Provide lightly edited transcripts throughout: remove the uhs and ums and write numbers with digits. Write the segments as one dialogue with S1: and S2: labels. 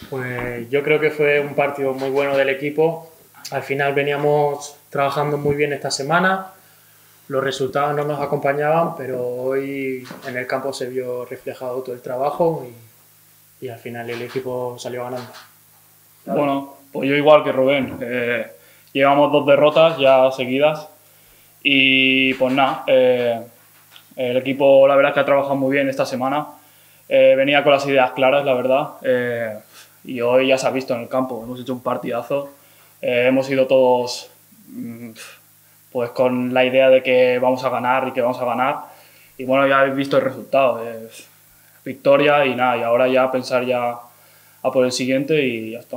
S1: Pues yo creo que fue un partido muy bueno del equipo. Al final veníamos trabajando muy bien esta semana, los resultados no nos acompañaban, pero hoy en el campo se vio reflejado todo el trabajo y al final el equipo salió ganando.
S2: Bueno, pues yo igual que Rubén, llevamos 2 derrotas ya seguidas y pues nada, el equipo la verdad es que ha trabajado muy bien esta semana, venía con las ideas claras la verdad, y hoy ya se ha visto en el campo, hemos hecho un partidazo, hemos ido todos pues con la idea de que vamos a ganar y que vamos a ganar y bueno, ya habéis visto el resultado, victoria y nada, y ahora ya pensar ya a por el siguiente y ya está.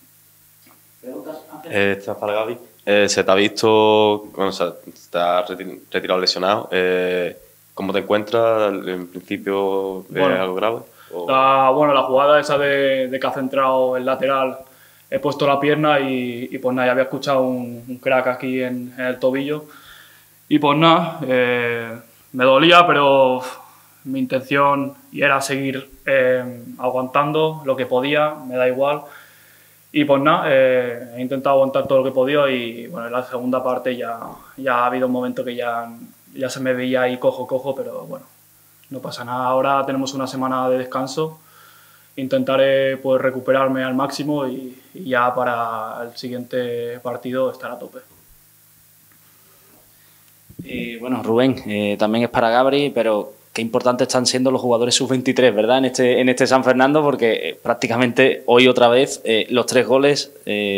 S3: Estás para Gaby. Se te ha visto, bueno, o sea, te has retirado lesionado. ¿Cómo te encuentras? En principio,
S2: Bueno,
S3: algo grave.
S2: La jugada esa de que ha centrado el lateral, he puesto la pierna y pues nada, ya había escuchado un crack aquí en el tobillo. Y pues nada, me dolía, pero mi intención era seguir aguantando lo que podía, me da igual. Y pues nada, he intentado aguantar todo lo que he podido y bueno, en la segunda parte ya ha habido un momento que ya se me veía ahí cojo, pero bueno, no pasa nada. Ahora tenemos una semana de descanso, intentaré pues recuperarme al máximo y ya para el siguiente partido estar a tope.
S4: Bueno, Rubén, también es para Gabri, pero qué importantes están siendo los jugadores sub-23, ¿verdad? En este San Fernando, porque prácticamente hoy otra vez los 3 goles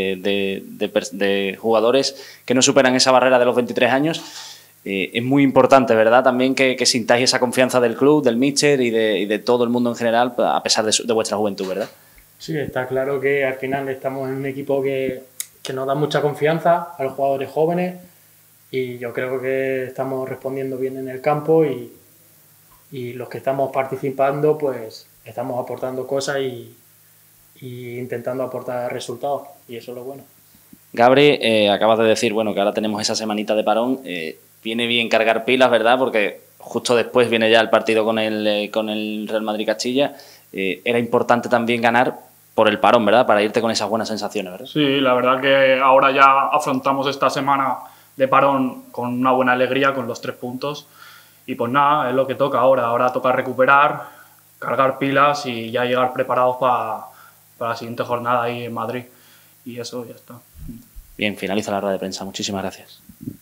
S4: de jugadores que no superan esa barrera de los 23 años. Es muy importante, ¿verdad? También que sintáis esa confianza del club, del míster y de todo el mundo en general, a pesar de vuestra juventud, ¿verdad?
S1: Sí, está claro que al final estamos en un equipo que nos da mucha confianza a los jugadores jóvenes y yo creo que estamos respondiendo bien en el campo y los que estamos participando pues estamos aportando cosas y intentando aportar resultados y eso es lo bueno.
S4: Gabri, acabas de decir bueno, que ahora tenemos esa semanita de parón. Viene bien cargar pilas, ¿verdad? Porque justo después viene ya el partido con el Real Madrid-Castilla. Era importante también ganar por el parón, ¿verdad? Para irte con esas buenas sensaciones, ¿verdad?
S2: Sí, la verdad que ahora ya afrontamos esta semana de parón con una buena alegría, con los 3 puntos. Y pues nada, es lo que toca ahora. Ahora toca recuperar, cargar pilas y ya llegar preparados para la siguiente jornada ahí en Madrid. Y eso ya está.
S4: Bien, finaliza la rueda de prensa. Muchísimas gracias.